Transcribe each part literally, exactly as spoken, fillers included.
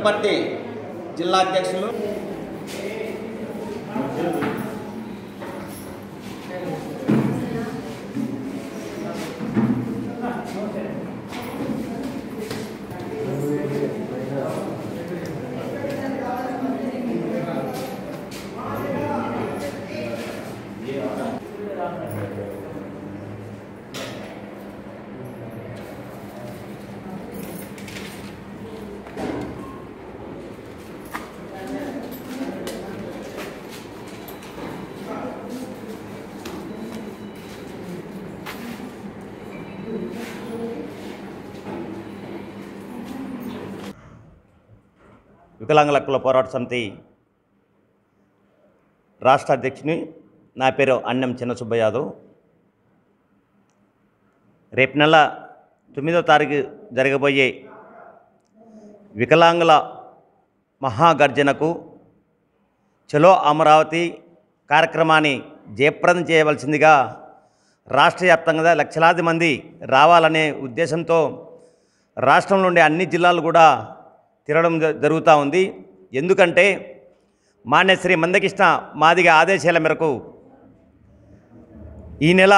వనపర్తి జిల్లా అధ్యక్షులు వికలాంగుల హక్కుల పోరాట సమితి రాష్ట్ర అధ్యక్షుని. నా పేరు అన్నం చిన్న సుబ్బయ్య యాదవ్. రేపు నెల తొమ్మిదో తారీఖు జరగబోయే వికలాంగుల మహాగర్జనకు చలో అమరావతి కార్యక్రమాన్ని జయప్రదం చేయవలసిందిగా రాష్ట్ర వ్యాప్తంగా లక్షలాది మంది రావాలనే ఉద్దేశంతో రాష్ట్రం నుండి అన్ని జిల్లాలు కూడా తిరగడం జరుగుతూ ఉంది. ఎందుకంటే మాన్యశ్రీ మందకృష్ణ మాదిగ ఆదేశాల మేరకు ఈ నెల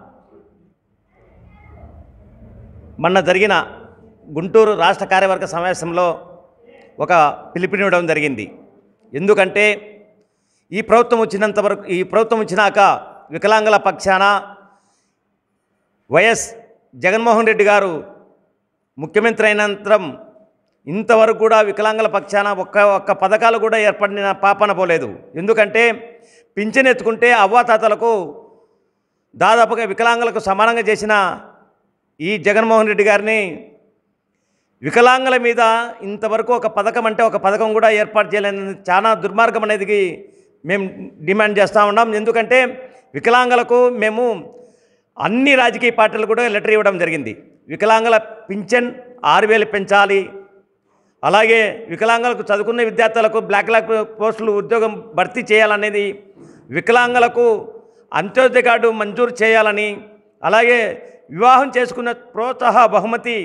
మొన్న జరిగిన గుంటూరు రాష్ట్ర కార్యవర్గ సమావేశంలో ఒక పిలుపునివ్వడం జరిగింది. ఎందుకంటే ఈ ప్రభుత్వం వచ్చినంత వరకు ఈ ప్రభుత్వం వచ్చినాక వికలాంగుల పక్షాన వైఎస్ జగన్మోహన్ రెడ్డి గారు ముఖ్యమంత్రి అయినంతరం ఇంతవరకు కూడా వికలాంగుల పక్షాన ఒక్క ఒక్క పథకాలు కూడా ఏర్పడిన పాపన పోలేదు. ఎందుకంటే పింఛన్ ఎత్తుకుంటే అవ్వాతాతలకు దాదాపుగా వికలాంగులకు సమానంగా చేసిన ఈ జగన్మోహన్ రెడ్డి గారిని వికలాంగుల మీద ఇంతవరకు ఒక పథకం అంటే ఒక పథకం కూడా ఏర్పాటు చేయలేని చాలా దుర్మార్గం అనేది మేము డిమాండ్ చేస్తూ ఉన్నాం. ఎందుకంటే వికలాంగులకు మేము అన్ని రాజకీయ పార్టీలు కూడా లెటర్ ఇవ్వడం జరిగింది. వికలాంగుల పింఛన్ ఆరు వేలు పెంచాలి, అలాగే వికలాంగులకు చదువుకున్న విద్యార్థులకు బ్లాక్ లాక్ పోస్టులు ఉద్యోగం భర్తీ చేయాలనేది, వికలాంగులకు అంత్యోదయ కార్డు మంజూరు చేయాలని, అలాగే వివాహం చేసుకున్న ప్రోత్సాహ బహుమతి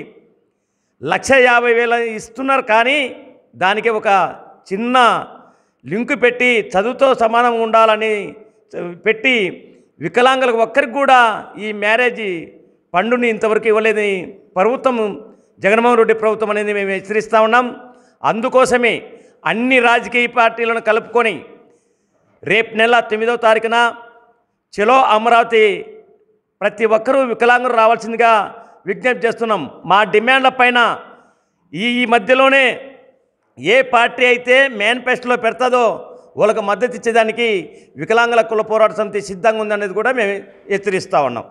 లక్ష యాభై వేల ఇస్తున్నారు. కానీ దానికి ఒక చిన్న లింకు పెట్టి చదువుతో సమానం ఉండాలని పెట్టి వికలాంగులకు ఒక్కరికి కూడా ఈ మ్యారేజ్ పండుని ఇంతవరకు ఇవ్వలేదని ప్రభుత్వం జగన్మోహన్ రెడ్డి ప్రభుత్వం అనేది మేము హెచ్చరిస్తూ ఉన్నాం. అందుకోసమే అన్ని రాజకీయ పార్టీలను కలుపుకొని రేపు నెల తొమ్మిదవ తారీఖున చలో అమరావతి ప్రతి ఒక్కరూ వికలాంగులు రావాల్సిందిగా విజ్ఞప్తి చేస్తున్నాం. మా డిమాండ్ల పైన ఈ ఈ మధ్యలోనే ఏ పార్టీ అయితే మేనిఫెస్టోలో పెడతాదో వాళ్ళకు మద్దతు ఇచ్చేదానికి వికలాంగుల కుల పోరాట సమితి సిద్ధంగా ఉందనేది కూడా మేము హెచ్చరిస్తూ ఉన్నాం.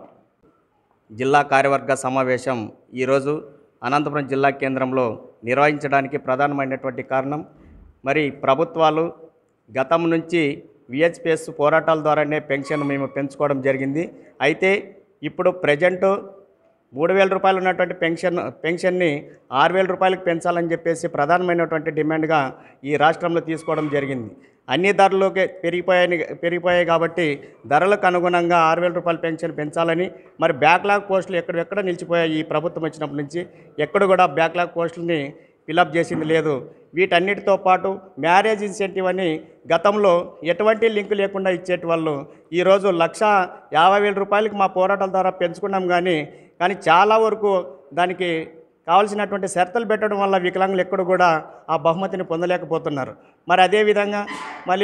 జిల్లా కార్యవర్గ సమావేశం ఈరోజు అనంతపురం జిల్లా కేంద్రంలో నిర్వహించడానికి ప్రధానమైనటువంటి కారణం, మరి ప్రభుత్వాలు గతం నుంచి విహెచ్పిఎస్ పోరాటాల ద్వారానే పెన్షన్ మేము పెంచుకోవడం జరిగింది. అయితే ఇప్పుడు ప్రజెంటు మూడు వేల రూపాయలు ఉన్నటువంటి పెన్షన్ పెన్షన్ని ఆరు వేల రూపాయలకు పెంచాలని చెప్పేసి ప్రధానమైనటువంటి డిమాండ్గా ఈ రాష్ట్రంలో తీసుకోవడం జరిగింది. అన్ని ధరలోకి పెరిగిపోయాయి పెరిగిపోయాయి కాబట్టి ధరలకు అనుగుణంగా ఆరు వేల రూపాయల పెన్షన్ పెంచాలని, మరి బ్యాక్లాగ్ పోస్టులు ఎక్కడెక్కడ నిలిచిపోయాయి ఈ ప్రభుత్వం వచ్చినప్పటి నుంచి, ఎక్కడ కూడా బ్యాక్లాగ్ పోస్టులని ఫిలప్ చేసింది లేదు. వీటన్నిటితో పాటు మ్యారేజ్ ఇన్సెంటివ్ అని గతంలో ఎటువంటి లింకు లేకుండా ఇచ్చేటి వాళ్ళు ఈరోజు లక్ష యాభై వేల రూపాయలకి మా పోరాటాల ద్వారా పెంచుకున్నాం. కానీ కానీ చాలా వరకు దానికి కావాల్సినటువంటి షరతులు పెట్టడం వల్ల వికలాంగులు ఎక్కడ కూడా ఆ బహుమతిని పొందలేకపోతున్నారు. మరి అదేవిధంగా మళ్ళీ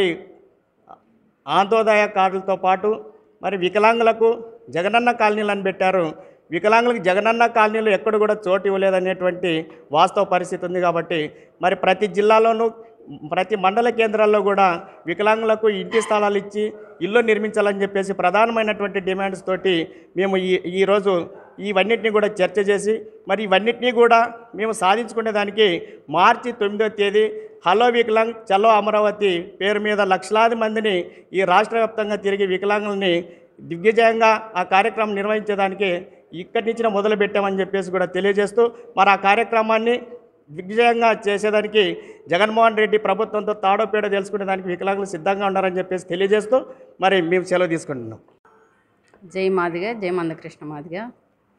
అంత్యోదయ కార్డులతో పాటు మరి వికలాంగులకు జగనన్న కాలనీలు అని పెట్టారు. వికలాంగులకు జగనన్న కాలనీలు ఎక్కడ కూడా చోటు ఇవ్వలేదనేటువంటి వాస్తవ పరిస్థితి ఉంది. కాబట్టి మరి ప్రతి జిల్లాలోనూ ప్రతి మండల కేంద్రాల్లో కూడా వికలాంగులకు ఇంటి స్థలాలు ఇచ్చి ఇల్లు నిర్మించాలని చెప్పేసి ప్రధానమైనటువంటి డిమాండ్స్ తోటి మేము ఈ ఈరోజు ఇవన్నిటిని కూడా చర్చ చేసి మరి ఇవన్నిటినీ కూడా మేము సాధించుకునేదానికి మార్చి తొమ్మిదవ తేదీ హలో వికలాంగ్ చలో అమరావతి పేరు మీద లక్షలాది మందిని ఈ రాష్ట్ర వ్యాప్తంగా తిరిగి వికలాంగుల్ని దిగ్విజయంగా ఆ కార్యక్రమం నిర్వహించేదానికి ఇక్కడి నుంచి మొదలు పెట్టామని చెప్పేసి కూడా తెలియజేస్తూ మరి ఆ కార్యక్రమాన్ని దిగ్విజయంగా చేసేదానికి జగన్మోహన్ రెడ్డి ప్రభుత్వంతో తాడో పేడో తెలుసుకునే దానికి వికలాంగులు సిద్ధంగా ఉన్నారని చెప్పేసి తెలియజేస్తూ మరి మేము సెలవు తీసుకుంటున్నాం. జై మాదిగ, జై మందకృష్ణ మాదిగ.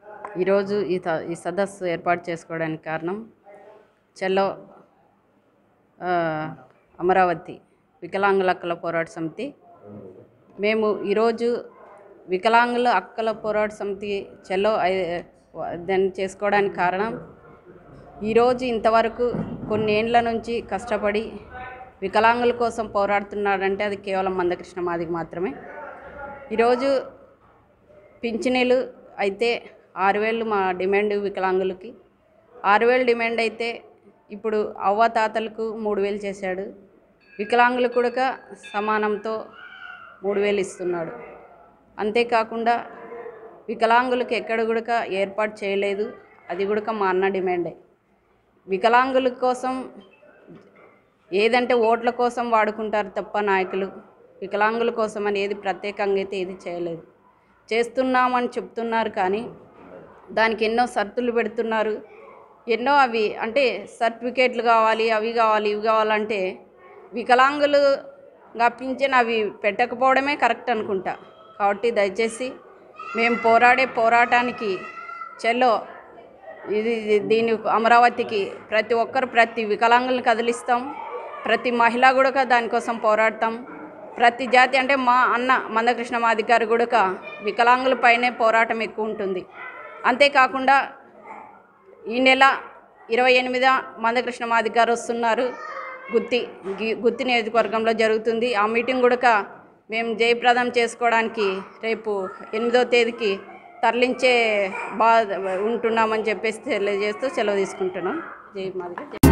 ఈరోజు ఈ ఈ సదస్సు ఏర్పాటు చేసుకోవడానికి కారణం చలో ఆ, అమరావతి వికలాంగుల హక్కుల పోరాట సమితి. మేము ఈరోజు వికలాంగుల హక్కుల పోరాట సమితి చెలో ఐ- దాన్ని చేసుకోవడానికి కారణం, ఈరోజు ఇంతవరకు కొన్ని ఏండ్ల నుంచి కష్టపడి వికలాంగుల కోసం పోరాడుతున్నాడంటే అది కేవలం మందకృష్ణ మాదిగ మాత్రమే. ఈరోజు పింఛనీలు అయితే ఆరు వేలు మా డిమాండ్ వికలాంగులకి, ఆరు వేలు డిమాండ్ అయితే ఇప్పుడు అవ్వాతాతలకు మూడు వేలు చేశాడు. వికలాంగులు కూడా సమానంతో మూడు వేలు ఇస్తున్నాడు. అంతేకాకుండా వికలాంగులకు ఎక్కడ కూడా ఏర్పాటు చేయలేదు, అది కూడా మా అన్న డిమాండే. వికలాంగుల కోసం ఏదంటే ఓట్ల కోసం వాడుకుంటారు తప్ప నాయకులు వికలాంగుల కోసం అని ఏది ప్రత్యేకంగా అయితే ఏది చేయలేదు. చేస్తున్నామని చెప్తున్నారు కానీ దానికి ఎన్నో షరతులు పెడుతున్నారు. ఎన్నో అవి అంటే సర్టిఫికేట్లు కావాలి, అవి కావాలి, ఇవి కావాలంటే వికలాంగులుగా పింఛన్ అవి పెట్టకపోవడమే కరెక్ట్ అనుకుంటా. కాబట్టి దయచేసి మేము పోరాడే పోరాటానికి చెల్లో ఇది దీని అమరావతికి ప్రతి ఒక్కరు ప్రతి వికలాంగులను కదిలిస్తాం, ప్రతి మహిళ కూడా దానికోసం పోరాడతాం. ప్రతి జాతి అంటే మా అన్న మందకృష్ణ మాదిగ గారు కూడా వికలాంగులపైనే పోరాటం ఎక్కువ ఉంటుంది. అంతేకాకుండా ఈ నెల ఇరవై ఎనిమిది మందకృష్ణ మాదిగ గారు వస్తున్నారు. గుత్తి గుత్తి నియోజకవర్గంలో జరుగుతుంది. ఆ మీటింగ్ కూడా మేము జయప్రదం చేసుకోవడానికి రేపు ఎనిమిదో తేదీకి తరలించే బా ఉంటున్నామని చెప్పేసి తెలియజేస్తూ సెలవు తీసుకుంటున్నాం. జై మాదిగ.